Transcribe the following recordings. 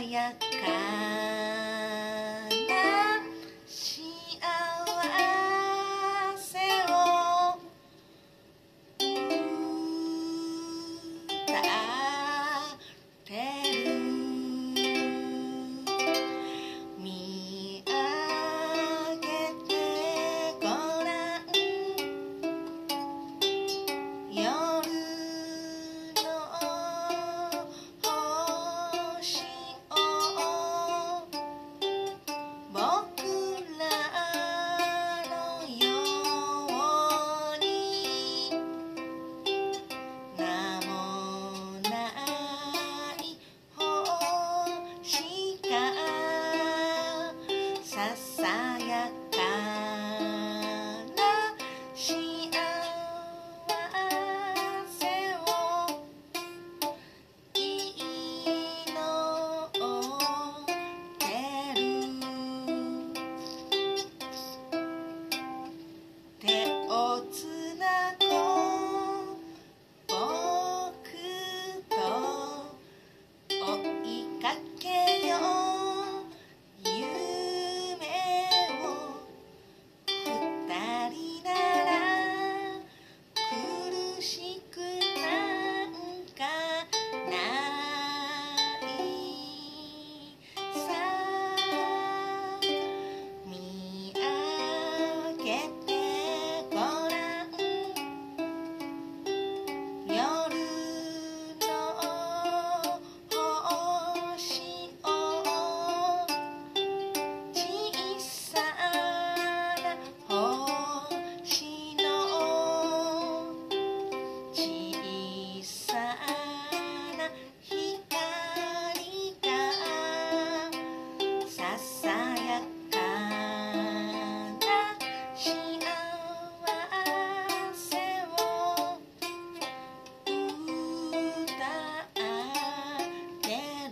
やかな幸せを歌ってる。見上げてごらん、夜の星を僕らのように名もない星がささやかな幸せを祈ってる。手をつなごう僕と追いかけよう夢を。二人なら苦しくなんかないさ。見上げてごらん、夜の星を小さな星の小さな光がささやかな幸せを歌ってる。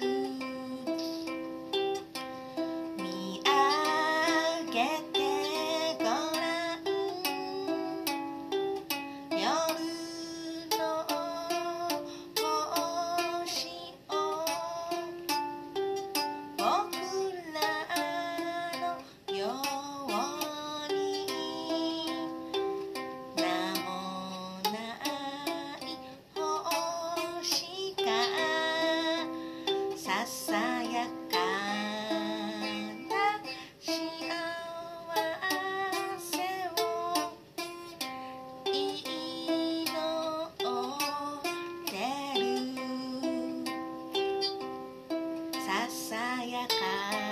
見上げてごらん、夜の星を僕らのように名もない星がささやかな幸せを祈ってる。ささやか